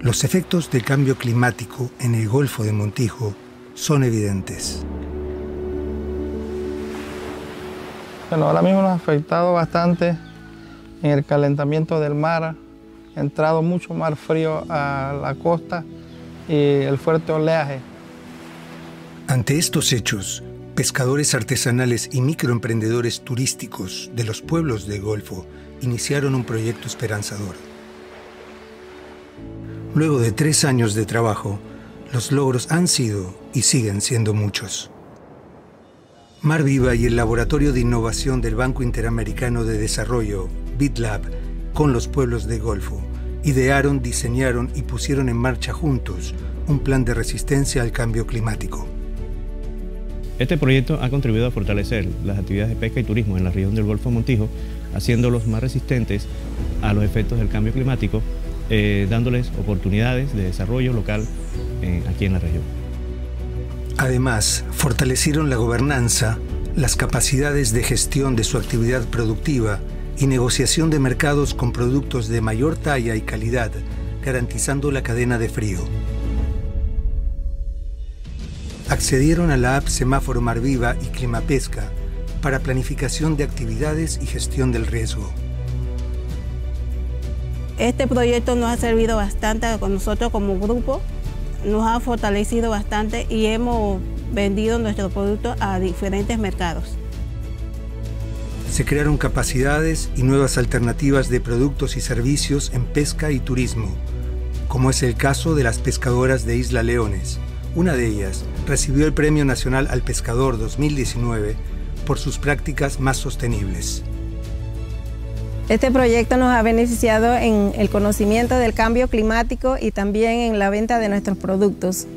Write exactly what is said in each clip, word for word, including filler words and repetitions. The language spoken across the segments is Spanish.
Los efectos del cambio climático en el Golfo de Montijo son evidentes. Bueno, ahora mismo nos ha afectado bastante en el calentamiento del mar. Ha entrado mucho mar frío a la costa y el fuerte oleaje. Ante estos hechos, pescadores artesanales y microemprendedores turísticos de los pueblos del Golfo iniciaron un proyecto esperanzador. Luego de tres años de trabajo, los logros han sido y siguen siendo muchos. Mar Viva y el Laboratorio de Innovación del Banco Interamericano de Desarrollo, BIDLAB, con los pueblos del Golfo, idearon, diseñaron y pusieron en marcha juntos un plan de resistencia al cambio climático. Este proyecto ha contribuido a fortalecer las actividades de pesca y turismo en la región del Golfo de Montijo, haciéndolos más resistentes a los efectos del cambio climático, eh, dándoles oportunidades de desarrollo local eh, aquí en la región. Además, fortalecieron la gobernanza, las capacidades de gestión de su actividad productiva y negociación de mercados con productos de mayor talla y calidad, garantizando la cadena de frío. Accedieron a la app Semáforo Mar Viva y Climapesca para planificación de actividades y gestión del riesgo. Este proyecto nos ha servido bastante con nosotros como grupo, nos ha fortalecido bastante y hemos vendido nuestros productos a diferentes mercados. Se crearon capacidades y nuevas alternativas de productos y servicios en pesca y turismo, como es el caso de las pescadoras de Isla Leones. Una de ellas recibió el Premio Nacional al Pescador dos mil diecinueve por sus prácticas más sostenibles. Este proyecto nos ha beneficiado en el conocimiento del cambio climático y también en la venta de nuestros productos.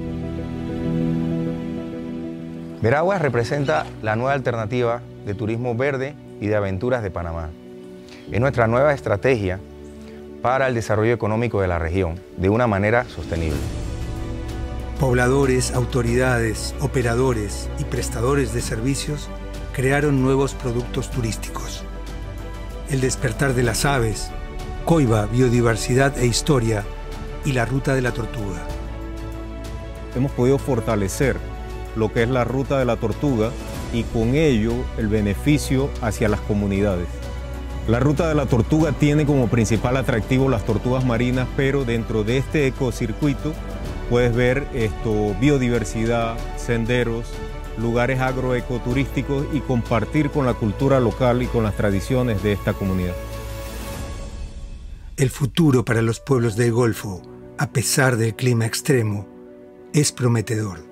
Veraguas representa la nueva alternativa de turismo verde y de aventuras de Panamá. Es nuestra nueva estrategia para el desarrollo económico de la región de una manera sostenible. Pobladores, autoridades, operadores y prestadores de servicios crearon nuevos productos turísticos. El despertar de las aves, Coiba, biodiversidad e historia y la ruta de la tortuga. Hemos podido fortalecer lo que es la ruta de la tortuga y con ello el beneficio hacia las comunidades. La ruta de la tortuga tiene como principal atractivo las tortugas marinas, pero dentro de este ecocircuito puedes ver esto, biodiversidad, senderos, lugares agroecoturísticos y compartir con la cultura local y con las tradiciones de esta comunidad. El futuro para los pueblos del Golfo, a pesar del clima extremo, es prometedor.